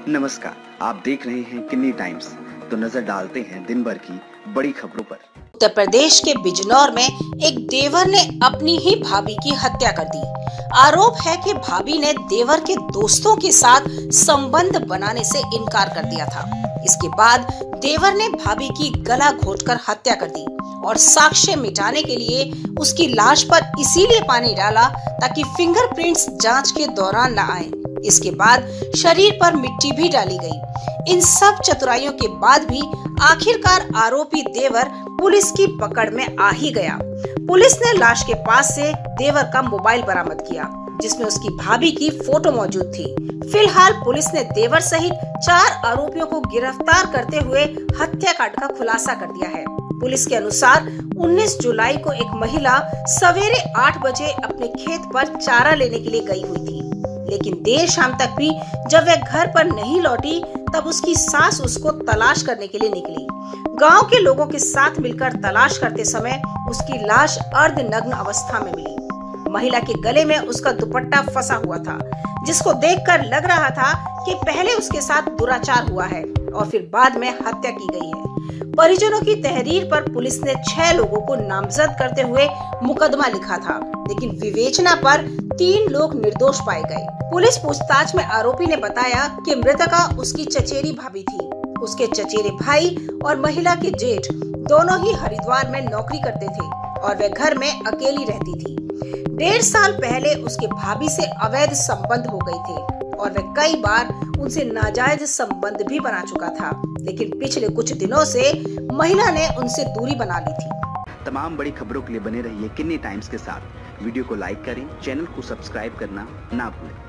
नमस्कार, आप देख रहे हैं किन्नी टाइम्स। तो नजर डालते हैं दिन भर की बड़ी खबरों पर। उत्तर प्रदेश के बिजनौर में एक देवर ने अपनी ही भाभी की हत्या कर दी। आरोप है कि भाभी ने देवर के दोस्तों के साथ संबंध बनाने से इनकार कर दिया था। इसके बाद देवर ने भाभी की गला घोंटकर हत्या कर दी और साक्ष्य मिटाने के लिए उसकी लाश पर इसीलिए पानी डाला ताकि फिंगरप्रिंट्स जांच के दौरान न आए। इसके बाद शरीर पर मिट्टी भी डाली गई। इन सब चतुराइयों के बाद भी आखिरकार आरोपी देवर पुलिस की पकड़ में आ ही गया। पुलिस ने लाश के पास से देवर का मोबाइल बरामद किया, जिसमें उसकी भाभी की फोटो मौजूद थी। फिलहाल पुलिस ने देवर सहित 4 आरोपियों को गिरफ्तार करते हुए हत्याकांड का खुलासा कर दिया है। पुलिस के अनुसार 19 जुलाई को एक महिला सवेरे 8 बजे अपने खेत पर चारा लेने के लिए गई हुई थी, लेकिन देर शाम तक भी जब वह घर पर नहीं लौटी तब उसकी सास उसको तलाश करने के लिए निकली। गांव के लोगों के साथ मिलकर तलाश करते समय उसकी लाश अर्धनग्न अवस्था में मिली। महिला के गले में उसका दुपट्टा फंसा हुआ था, जिसको देखकर लग रहा था कि पहले उसके साथ दुराचार हुआ है और फिर बाद में हत्या की गई है। परिजनों की तहरीर पर पुलिस ने 6 लोगों को नामजद करते हुए मुकदमा लिखा था, लेकिन विवेचना पर 3 लोग निर्दोष पाए गए। पुलिस पूछताछ में आरोपी ने बताया कि मृतका उसकी चचेरी भाभी थी। उसके चचेरे भाई और महिला के जेठ दोनों ही हरिद्वार में नौकरी करते थे और वह घर में अकेली रहती थी। 1.5 साल पहले उसके भाभी से अवैध संबंध हो गए थे और वह कई बार उनसे नाजायज संबंध भी बना चुका था, लेकिन पिछले कुछ दिनों से महिला ने उनसे दूरी बना ली थी। तमाम बड़ी खबरों के लिए बने रहिए किन्नी टाइम्स के साथ। वीडियो को लाइक करें, चैनल को सब्सक्राइब करना ना भूलें।